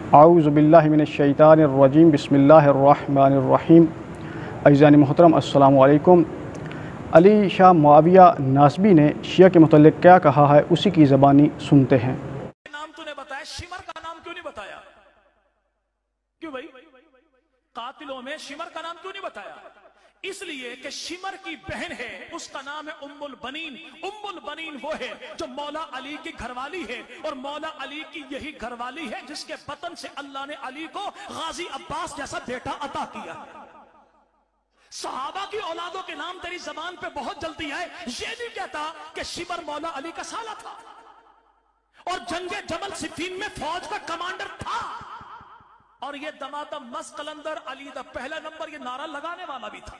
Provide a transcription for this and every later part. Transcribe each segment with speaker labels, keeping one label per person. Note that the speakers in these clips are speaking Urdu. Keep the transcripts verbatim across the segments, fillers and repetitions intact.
Speaker 1: اعوذ باللہ من الشیطان الرجیم بسم اللہ الرحمن الرحیم۔ عزیزان محترم السلام علیکم۔ علی شاہ معاویہ ناسبی نے شیعہ کے متعلق کیا کہا ہے اسی کی زبانی سنتے ہیں۔
Speaker 2: نام تو نے بتایا، شمر کا نام کیوں نہیں بتایا؟ کیوں بھائی؟ قاتلوں میں شمر کا نام کیوں نہیں بتایا؟ اس لیے کہ شمر کی بہن ہے، اس کا نام ہے ام البنین۔ ام البنین وہ ہے جو مولا علی کی گھر والی ہے، اور مولا علی کی یہی گھر والی ہے جس کے بطن سے اللہ نے علی کو غازی عباس جیسا بیٹا عطا کیا۔ صحابہ کی اولادوں کے نام تیری زبان پہ بہت جلدی آئے، یہ نہیں کہتا کہ شمر مولا علی کا سالہ تھا اور جنگ جمل صفین میں فوج کا کمانڈر تھا، اور یہ دمادم مس قلندر علی دا پہلا نمبر یہ نعرہ لگانے والا بھی تھا،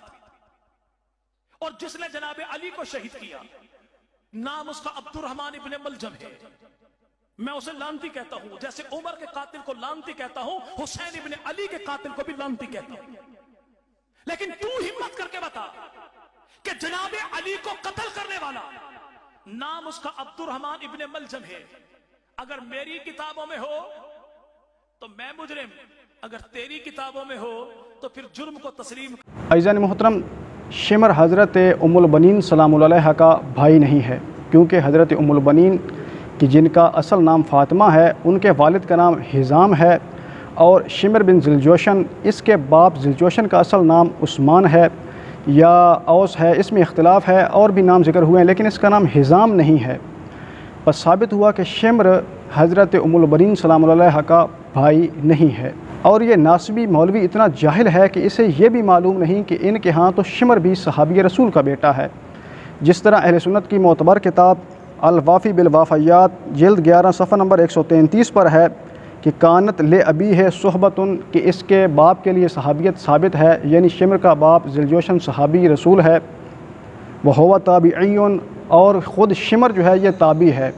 Speaker 2: اور جس نے جناب علی کو شہید کیا نام اس کا عبد الرحمن ابن ملجم ہے۔ میں اسے لانتی کہتا ہوں، جیسے عمر کے قاتل کو لانتی کہتا ہوں، حسین ابن علی کے قاتل کو بھی لانتی کہتا ہوں۔ لیکن تو ہمت کر کے بتا کہ جناب علی کو قتل کرنے والا نام اس کا عبد الرحمن ابن ملجم ہے۔ اگر میری کتابوں میں ہو تو میں مجرم، اگر تیری کتابوں میں ہو تو پھر جرم کو تسلیم۔
Speaker 1: عزیزان محترم، شمر حضرت ام البنین سلام اللہ علیہا کا بھائی نہیں ہے، کیونکہ حضرت ام البنین کی جن کا اصل نام فاطمہ ہے ان کے والد کا نام حزام ہے، اور شمر بن ذوالجوشن اس کے باپ ذوالجوشن کا اصل نام عثمان ہے یا اوس ہے، اس میں اختلاف ہے، اور بھی نام ذکر ہوئے ہیں لیکن اس کا نام حزام نہیں ہے۔ بس ثابت ہوا کہ شمر حضرت ام البنین سلام اللہ علیہا کا بھائی نہیں ہے، اور یہ ناسبی مولوی اتنا جاہل ہے کہ اسے یہ بھی معلوم نہیں کہ ان کے ہاں تو شمر بھی صحابی رسول کا بیٹا ہے، جس طرح اہل سنت کی معتبر کتاب الوافی بالوافیات جلد گیارہ صفحہ نمبر ایک سو تینتیس پر ہے کہ کانت لے ابی ہے صحبتن، کہ اس کے باپ کے لیے صحابیت ثابت ہے، یعنی شمر کا باپ ذوالجوشن صحابی رسول ہے، وہو تابعیون، اور خود شمر جو ہے یہ تابعی ہے۔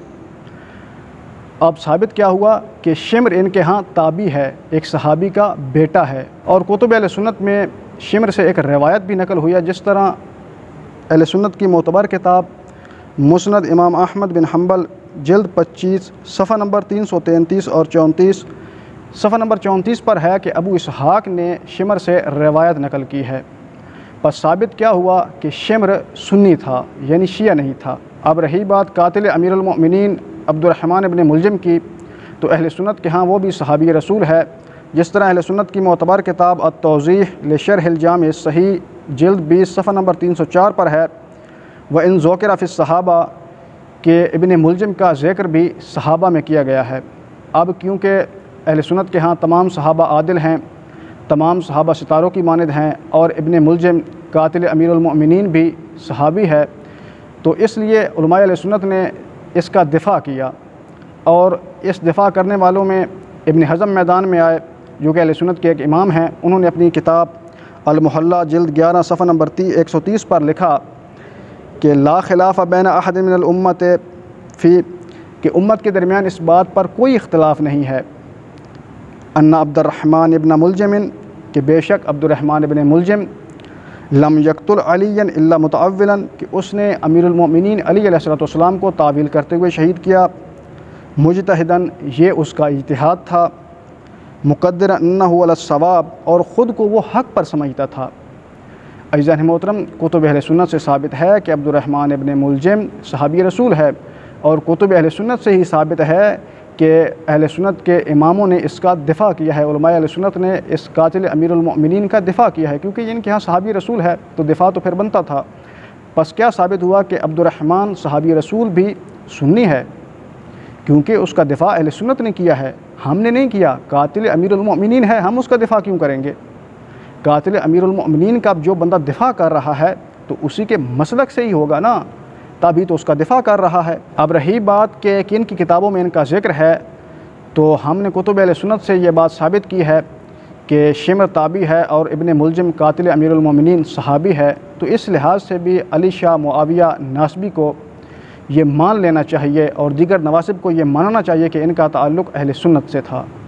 Speaker 1: اب ثابت کیا ہوا کہ شمر ان کے ہاں تابعی ہے، ایک صحابی کا بیٹا ہے، اور کتب اہل سنت میں شمر سے ایک روایت بھی نقل ہوئی ہے، جس طرح اہل سنت کی معتبر کتاب مسند امام احمد بن حنبل جلد پچیس صفحہ نمبر تین سو تینتیس اور چونتیس صفحہ نمبر چونتیس پر ہے کہ ابو اسحاق نے شمر سے روایت نقل کی ہے۔ پس ثابت کیا ہوا کہ شمر سنی تھا، یعنی شیعہ نہیں تھا۔ اب رہی بات قاتل امیر المؤمنین عبد الرحمن ابن ملجم کی، تو اہل سنت کے ہاں وہ بھی صحابی رسول ہے، جس طرح اہل سنت کی معتبر کتاب التوضیح لشرح الجامع الصحیح جلد بیس صفحہ نمبر تین سو چار پر ہے، وَإِن ذُكِرَ فِي الصحابہ، کہ ابن ملجم کا ذکر بھی صحابہ میں کیا گیا ہے۔ اب کیونکہ اہل سنت کے ہاں تمام صحابہ عادل ہیں، تمام صحابہ ستاروں کی مانند ہیں، اور ابن ملجم قاتل امیر المؤمنین بھی صحابی ہے، تو اس لیے علماء اہل سنت نے اس کا دفاع کیا، اور اس دفاع کرنے والوں میں ابن حزم میدان میں آئے جو کہ اہل سنت کے ایک امام ہیں۔ انہوں نے اپنی کتاب المحلہ جلد گیارہ صفحہ نمبر ایک سو تیس پر لکھا کہ لا خلاف بین احد من الامت فی، کہ امت کے درمیان اس بات پر کوئی اختلاف نہیں ہے، ان عبد الرحمن ابن ملجم، کہ بے شک عبد الرحمن ابن ملجم لم یقتل علی الا متعولا، کہ اس نے امیر المؤمنین علی علیہ السلام کو تعویل کرتے ہوئے شہید کیا، مجتہداً، یہ اس کا اجتہاد تھا، مقدرا انہ علی الصواب، اور خود کو وہ حق پر سمجھتا تھا۔ عزیزان محترم، کتب اہل سنت سے ثابت ہے کہ عبد الرحمن ابن ملجم صحابی رسول ہے، اور کتب اہل سنت سے ہی ثابت ہے کہ اہل سنت کے اماموں نے اس کا دفاع کیا ہے، علماء اہل سنت نے اس قاتل امیر المؤمنین کا دفاع کیا ہے، کیونکہ ان کے ہاں صحابی رسول ہے تو دفاع تو پھر بنتا تھا۔ پس کیا ثابت ہوا کہ عبد الرحمن صحابی رسول بھی سنی ہے، کیونکہ اس کا دفاع اہل سنت نے کیا ہے، ہم نے نہیں کیا۔ قاتل امیر المؤمنین ہے، ہم اس کا دفاع کیوں کریں گے؟ قاتل امیر المؤمنین کا جو بندہ دفاع کر رہا ہے تو اسی کے مسلک سے ہی ہوگا نا، تبھی تو اس کا دفاع کر رہا ہے۔ اب رہی بات کہ کن کی کتابوں میں ان کا ذکر ہے، تو ہم نے کتب اہل سنت سے یہ بات ثابت کی ہے کہ شمر تابعی ہے اور ابن ملجم قاتل امیر المؤمنین صحابی ہے، تو اس لحاظ سے بھی علی شاہ معاویہ ناسبی کو یہ مان لینا چاہیے، اور دیگر نواسب کو یہ ماننا چاہیے کہ ان کا تعلق اہل سنت سے تھا۔